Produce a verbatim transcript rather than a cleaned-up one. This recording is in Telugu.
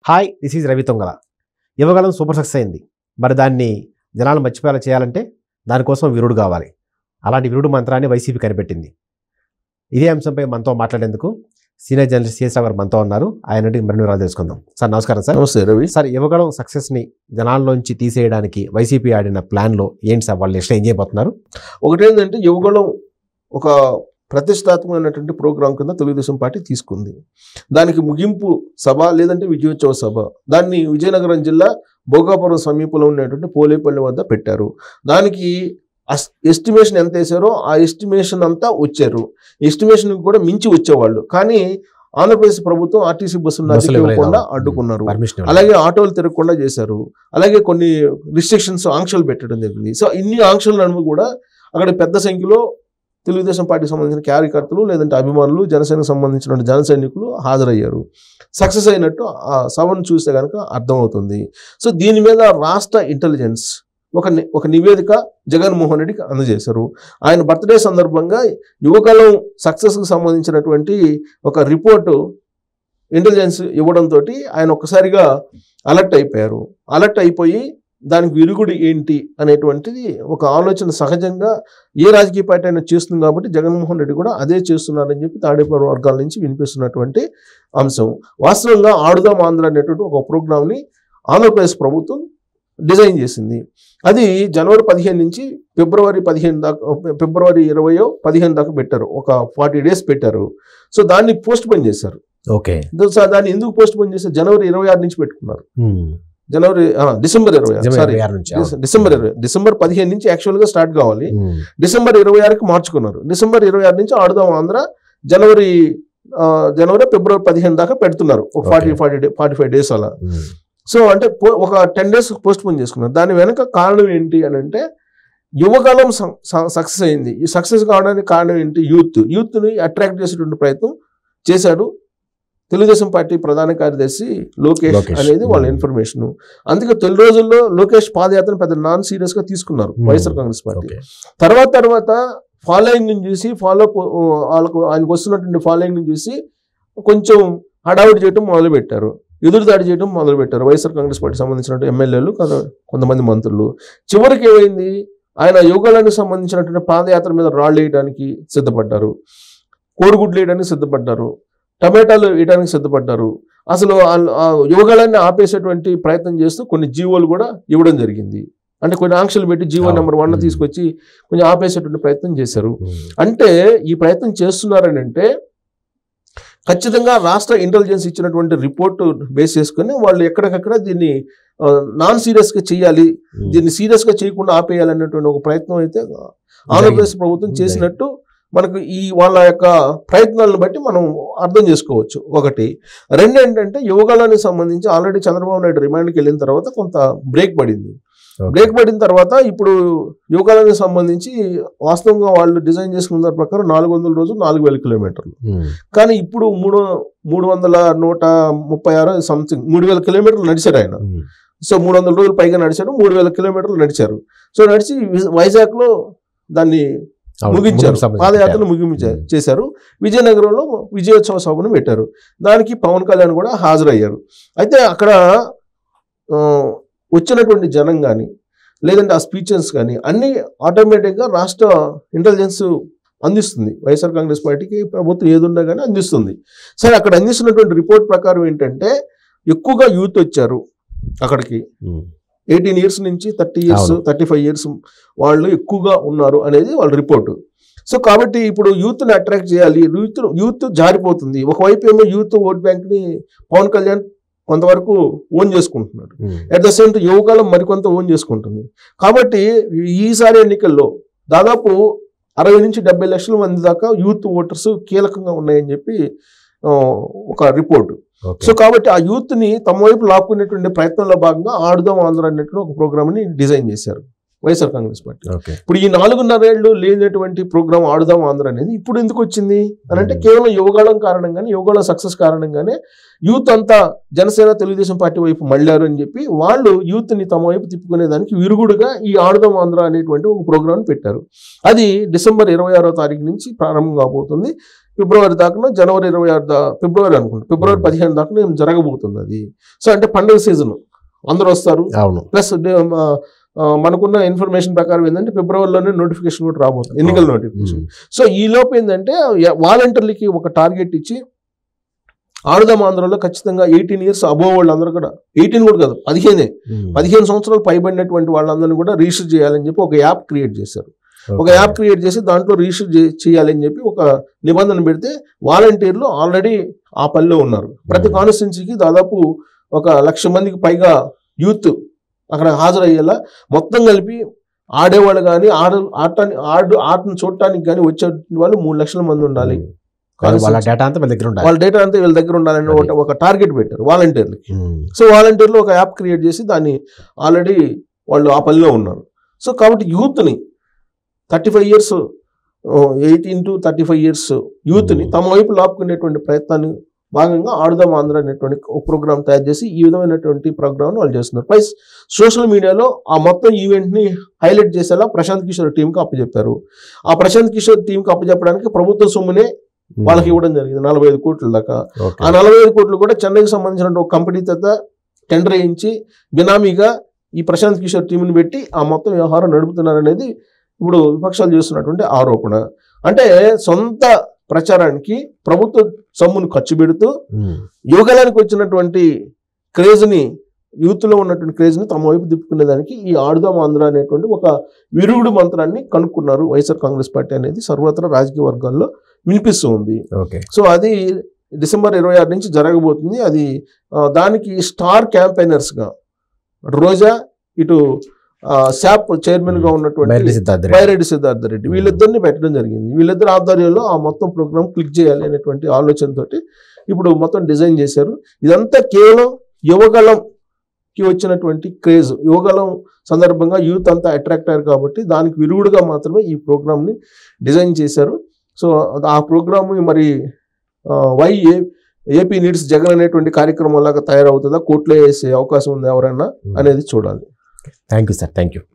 Hi this is Ravi Tongala. Yuvagalam super success అయింది. మరి దాన్ని జనాలు మర్చిపోయేలా చేయాలంటే దానికోసం వీరుడు కావాలి. అలాంటి వీరుడు మంత్రాన్ని వైసీపీ కనిపెట్టింది. ఇదే అంశంపై మనతో మాట్లాడేందుకు సీనియర్ జర్నలిస్ట్ సిఎస్ గారు మనతో ఉన్నారు. ఆయన నుండి మరిన్ని వివరాలు తెలుసుకుందాం. సార్ నమస్కారం. సార్ నమస్తే రవి. సార్, యువగలం సక్సెస్ని జనాల్లోంచి తీసేయడానికి వైసీపీ ఆడిన ప్లాన్లో ఏంటి సార్? వాళ్ళు ఎట్లా ఏం చేయబోతున్నారు? ఒకటేంటంటే యువగలం ఒక ప్రతిష్టాత్మకమైనటువంటి ప్రోగ్రాం కింద తెలుగుదేశం పార్టీ తీసుకుంది. దానికి ముగింపు సభ లేదంటే విజయోత్సవ సభ దాన్ని విజయనగరం జిల్లా భోగాపురం సమీపంలో ఉన్నటువంటి పోలేపల్లి వద్ద పెట్టారు. దానికి ఎస్టిమేషన్ ఎంత వేశారో ఆ ఎస్టిమేషన్ అంతా వచ్చారు. ఎస్టిమేషన్ కూడా మించి వచ్చేవాళ్ళు. కానీ ఆంధ్రప్రదేశ్ ప్రభుత్వం ఆర్టీసీ బస్సులు నడిపించకుండా అడ్డుకున్నారు. అలాగే ఆటోలు తిరగకుండా చేశారు. అలాగే కొన్ని రిస్ట్రిక్షన్స్ ఆంక్షలు పెట్టడం జరిగింది. సో ఇన్ని ఆంక్షల నడుము కూడా అక్కడ పెద్ద సంఖ్యలో తెలుగుదేశం పార్టీకి సంబంధించిన కార్యకర్తలు లేదంటే అభిమానులు, జనసేనకు సంబంధించిన జన సైనికులు హాజరయ్యారు. సక్సెస్ అయినట్టు ఆ సభను చూస్తే కనుక అర్థమవుతుంది. సో దీని మీద రాష్ట్ర ఇంటెలిజెన్స్ ఒక ఒక నివేదిక జగన్మోహన్ రెడ్డికి అందజేశారు. ఆయన బర్త్డే సందర్భంగా యువగలం సక్సెస్కి సంబంధించినటువంటి ఒక రిపోర్టు ఇంటెలిజెన్స్ ఇవ్వడంతో ఆయన ఒక్కసారిగా అలర్ట్ అయిపోయారు. అలర్ట్ అయిపోయి దానికి విరుగుడు ఏంటి అనేటువంటిది ఒక ఆలోచన సహజంగా ఏ రాజకీయ పార్టీ అయినా చేస్తుంది కాబట్టి జగన్మోహన్ రెడ్డి కూడా అదే చేస్తున్నారని చెప్పి తాడేపల్లి వర్గాల నుంచి వినిపిస్తున్నటువంటి అంశం. వాస్తవంగా ఆడుదాం ఆంధ్ర అనేటువంటి ఒక ప్రోగ్రామ్ని ఆంధ్రప్రదేశ్ ప్రభుత్వం డిజైన్ చేసింది. అది జనవరి పదిహేను నుంచి ఫిబ్రవరి పదిహేను దాకా ఫిబ్రవరి ఇరవయో పదిహేను దాకా పెట్టారు. ఒక ఫార్టీ డేస్ పెట్టారు. సో దాన్ని పోస్ట్ పోన్ చేశారు. ఓకే. దాన్ని ఎందుకు పోస్ట్ పోన్ చేశారు? జనవరి ఇరవై ఆరు నుంచి పెట్టుకున్నారు. జనవరి డిసెంబర్ ఇరవై ఆరు సారీ డిసెంబర్ ఇరవై డిసెంబర్ పదిహేను నుంచి యాక్చువల్గా స్టార్ట్ కావాలి. డిసెంబర్ ఇరవై ఆరుకి మార్చుకున్నారు. డిసెంబర్ ఇరవై ఆరు నుంచి ఆడుదాం ఆంధ్ర జనవరి జనవరి ఫిబ్రవరి పదిహేను దాకా పెడుతున్నారు. ఒక forty forty day forty five days అలా. సో అంటే ఒక టెన్ డేస్ పోస్ట్ పోన్ చేసుకున్నారు. దాని వెనక కారణం ఏంటి అని అంటే యువకాలం సక్సెస్ అయింది. ఈ సక్సెస్ కావడానికి కారణం ఏంటి? యూత్ యూత్ని అట్రాక్ట్ చేసేటువంటి ప్రయత్నం చేశాడు తెలుగుదేశం పార్టీ ప్రధాన కార్యదర్శి లోకేష్ అనేది వాళ్ళ ఇన్ఫర్మేషన్. అందుకే తొలి రోజుల్లో లోకేష్ పాదయాత్రను పెద్ద నాన్ సీరియస్ గా తీసుకున్నారు వైఎస్ఆర్ కాంగ్రెస్ పార్టీ. తర్వాత తర్వాత ఫాలోయింగ్ ని చూసి ఫాలో వాళ్ళకు ఆయనకు వస్తున్నటువంటి ఫాలోయింగ్ ని చూసి కొంచెం హడావుడి చేయడం మొదలు పెట్టారు. ఎదురుదాడి చేయడం మొదలు పెట్టారు వైఎస్ఆర్ కాంగ్రెస్ పార్టీకి సంబంధించినటువంటి ఎమ్మెల్యేలు, కొంతమంది మంత్రులు. చివరికి ఏమైంది? ఆయన యువకులకు సంబంధించినటువంటి పాదయాత్ర మీద రాళ్ళు వేయడానికి సిద్ధపడ్డారు, కోడిగుడ్లు వేయడానికి సిద్ధపడ్డారు, టమాటాలు వేయడానికి సిద్ధపడ్డారు. అసలు యువగాళాన్ని ఆపేసేటువంటి ప్రయత్నం చేస్తూ కొన్ని జీవోలు కూడా ఇవ్వడం జరిగింది. అంటే కొన్ని ఆంక్షలు పెట్టి జీవో నెంబర్ వన్ తీసుకొచ్చి కొంచెం ఆపేసేటువంటి ప్రయత్నం చేశారు. అంటే ఈ ప్రయత్నం చేస్తున్నారని అంటే ఖచ్చితంగా రాష్ట్ర ఇంటెలిజెన్స్ ఇచ్చినటువంటి రిపోర్టు బేస్ చేసుకుని వాళ్ళు ఎక్కడికక్కడ దీన్ని నాన్ సీరియస్గా చేయాలి, దీన్ని సీరియస్గా చేయకుండా ఆపేయాలనేటువంటి ఒక ప్రయత్నం అయితే ఆంధ్రప్రదేశ్ ప్రభుత్వం చేసినట్టు మనకు ఈ వాళ్ళ యొక్క ప్రయత్నాలను బట్టి మనం అర్థం చేసుకోవచ్చు. ఒకటి. రెండు ఏంటంటే యువగలానికి సంబంధించి ఆల్రెడీ చంద్రబాబు నాయుడు రిమాండ్కి వెళ్ళిన తర్వాత కొంత బ్రేక్ పడింది. బ్రేక్ పడిన తర్వాత ఇప్పుడు యువగలానికి సంబంధించి వాస్తవంగా వాళ్ళు డిజైన్ చేసుకున్న దాని ప్రకారం నాలుగు వందల రోజులు నాలుగు వేల కిలోమీటర్లు. కానీ ఇప్పుడు మూడు మూడు వందల నూట ముప్పై ఆరు సంథింగ్ మూడు వేల కిలోమీటర్లు నడిచారు ఆయన. సో మూడు వందల రోజులు పైగా నడిచారు, మూడు వేల కిలోమీటర్లు నడిచారు. సో నడిచి వైజాగ్లో దాన్ని ముగించారు, పాదయాత్రను ముగించ చేశారు. విజయనగరంలో విజయోత్సవ సభను పెట్టారు. దానికి పవన్ కళ్యాణ్ కూడా హాజరయ్యారు. అయితే అక్కడ వచ్చినటువంటి జనం కానీ లేదంటే ఆ స్పీచెస్ కానీ అన్నీ ఆటోమేటిక్గా రాష్ట్ర ఇంటెలిజెన్స్ అందిస్తుంది. వైఎస్ఆర్ కాంగ్రెస్ పార్టీకి ప్రభుత్వం ఏదున్నా కానీ అందిస్తుంది. సరే, అక్కడ అందిస్తున్నటువంటి రిపోర్ట్ ప్రకారం ఏంటంటే ఎక్కువగా యూత్ వచ్చారు అక్కడికి. ఎయిటీన్ ఇయర్స్ నుంచి thirty years thirty five years వాళ్ళు ఎక్కువగా ఉన్నారు అనేది వాళ్ళ రిపోర్టు. సో కాబట్టి ఇప్పుడు యూత్ని అట్రాక్ట్ చేయాలి. యూత్ యూత్ జారిపోతుంది. ఒకవైపు ఏమో యూత్ ఓట్ బ్యాంక్ని పవన్ కళ్యాణ్ కొంతవరకు ఓన్ చేసుకుంటున్నాడు. At the same time Yuvagalam మరికొంత ఓన్ చేసుకుంటుంది. కాబట్టి ఈసారి ఎన్నికల్లో దాదాపు అరవై నుంచి డెబ్బై లక్షల మంది దాకా యూత్ ఓటర్స్ కీలకంగా ఉన్నాయని చెప్పి ఒక రిపోర్టు. సో కాబట్టి ఆ యూత్ ని తమ వైపు లాక్కునేటువంటి ప్రయత్నంలో భాగంగా ఆడుదాం ఆంధ్ర అన్నట్లు ఒక ప్రోగ్రామ్ ని డిజైన్ చేశారు వైఎస్ఆర్ కాంగ్రెస్ పార్టీ. ఇప్పుడు ఈ నాలుగున్నరేళ్లు లేనటువంటి ప్రోగ్రామ్ ఆడుదాం ఆంధ్ర అనేది ఇప్పుడు ఎందుకు వచ్చింది అని అంటే కేవలం యువగాళం కారణంగానే, యువగాళ సక్సెస్ కారణంగానే యూత్ అంతా జనసేన తెలుగుదేశం పార్టీ వైపు మళ్ళారు అని చెప్పి వాళ్ళు యూత్ ని తమ వైపు తిప్పుకునే దానికి విరుగుడుగా ఈ ఆడుదాం ఆంధ్ర అనేటువంటి ఒక ప్రోగ్రామ్ పెట్టారు. అది డిసెంబర్ ఇరవై ఆరో తారీఖు నుంచి ప్రారంభం కాబోతుంది. ఫిబ్రవరి దాకా జనవరి ఇరవై ఆరు దా ఫిబ్రవరి అనుకుంటా ఫిబ్రవరి పదిహేను దాకా జరగబోతుంది అది. సో అంటే పండుగ సీజన్ అందరూ వస్తారు. ప్లస్ మనకున్న ఇన్ఫర్మేషన్ ప్రకారం ఏంటంటే ఫిబ్రవరిలోనే నోటిఫికేషన్ కూడా రాబోతుంది, ఎన్నికల నోటిఫికేషన్. సో ఈ లోపు ఏంటంటే వాలంటీర్లకి ఒక టార్గెట్ ఇచ్చి ఆడుదాం ఆంధ్రలో ఖచ్చితంగా ఎయిటీన్ ఇయర్స్ అబోవ్ వాళ్ళందరూ కూడా, ఎయిటీన్ కూడా కాదు పదిహేనే పదిహేను సంవత్సరాలు పైబడినటువంటి వాళ్ళందరినీ కూడా రిజిస్టర్ చేయాలని చెప్పి ఒక యాప్ క్రియేట్ చేశారు. ఒక యాప్ క్రియేట్ చేసి దాంట్లో రిజిస్టర్ చేయాలని చెప్పి ఒక నిబంధన పెడితే వాలంటీర్లు ఆల్రెడీ ఆ పనిలో ఉన్నారు. ప్రతి కాన్స్టిట్యున్సీకి దాదాపు ఒక లక్ష మందికి పైగా యూత్ అక్కడ హాజరయ్యేలా మొత్తం కలిపి ఆడేవాళ్ళు కానీ ఆడ ఆటాన్ని ఆడు ఆటను చూడటానికి కానీ వచ్చే వాళ్ళు మూడు లక్షల మంది ఉండాలి. వాళ్ళ డేటా అంతా వీళ్ళ దగ్గర ఉండాలి వాళ్ళ డేటా అంతా వీళ్ళ దగ్గర ఉండాలని ఒక టార్గెట్ పెట్టారు వాలంటీర్లకి. సో వాలంటీర్లు ఒక యాప్ క్రియేట్ చేసి దాన్ని ఆల్రెడీ వాళ్ళు ఆ పనిలో ఉన్నారు. సో కాబట్టి యూత్ని thirty five years eighteen to thirty five years యూత్ని తమ వైపు లాపుకునేటువంటి ప్రయత్నాన్ని భాగంగా ఆడుదాం ఆంధ్ర అనేటువంటి ఒక ప్రోగ్రామ్ తయారు చేసి ఈ విధమైనటువంటి ప్రోగ్రామ్ను వాళ్ళు చేస్తున్నారు. ప్లస్ సోషల్ మీడియాలో ఆ మొత్తం ఈవెంట్ని హైలైట్ చేసేలా ప్రశాంత్ కిషోర్ టీంకి అప్పచెప్పారు. ఆ ప్రశాంత్ కిషోర్ టీంకి అప్పచెప్పడానికి ప్రభుత్వ సొమ్మునే వాళ్ళకి ఇవ్వడం జరిగింది, నలభై ఐదు కోట్ల దాకా. ఆ నలభై ఐదు కోట్లు కూడా చెన్నైకి సంబంధించిన ఒక కంపెనీ చేత టెండర్ వేయించి బినామీగా ఈ ప్రశాంత్ కిషోర్ టీంని పెట్టి ఆ మొత్తం వ్యవహారం నడుపుతున్నారనేది ఇప్పుడు విపక్షాలు చేస్తున్నటువంటి ఆరోపణ. అంటే సొంత ప్రచారానికి ప్రభుత్వ సొమ్మును ఖర్చు పెడుతూ యువగలానికి వచ్చినటువంటి క్రేజ్ని, యూత్లో ఉన్నటువంటి క్రేజ్ని తమ వైపు తిప్పుకునేదానికి ఈ ఆడుదాం ఆంధ్ర అనేటువంటి ఒక విరుగుడు మంత్రాన్ని కనుక్కున్నారు వైఎస్ఆర్ కాంగ్రెస్ పార్టీ అనేది సర్వత్రా రాజకీయ వర్గాల్లో వినిపిస్తూ ఉంది. సో అది డిసెంబర్ ఇరవై ఆరు నుంచి జరగబోతుంది. అది దానికి స్టార్ క్యాంపెయినర్స్గా రోజా, ఇటు శాప్ చైర్మన్ గా ఉన్నటువంటి బైరెడ్డి సిద్ధార్థ రెడ్డి వీళ్ళిద్దరిని పెట్టడం జరిగింది. వీళ్ళిద్దరు ఆధ్వర్యంలో ఆ మొత్తం ప్రోగ్రామ్ క్లిక్ చేయాలి అనేటువంటి ఆలోచనతోటి ఇప్పుడు మొత్తం డిజైన్ చేశారు. ఇదంతా కేవలం యువగలంకి వచ్చినటువంటి క్రేజ్, యువగలం సందర్భంగా యూత్ అంతా అట్రాక్ట్ అయ్యారు కాబట్టి దానికి విరుగుడుగా మాత్రమే ఈ ప్రోగ్రామ్ని డిజైన్ చేశారు. సో ఆ ప్రోగ్రామ్ మరి వై ఏపీ నీడ్స్ జగన్ అనేటువంటి కార్యక్రమం లాగా తయారవుతుందా, కోర్టులో వేసే అవకాశం ఉంది ఎవరైనా అనేది చూడాలి. Thank you sir, thank you.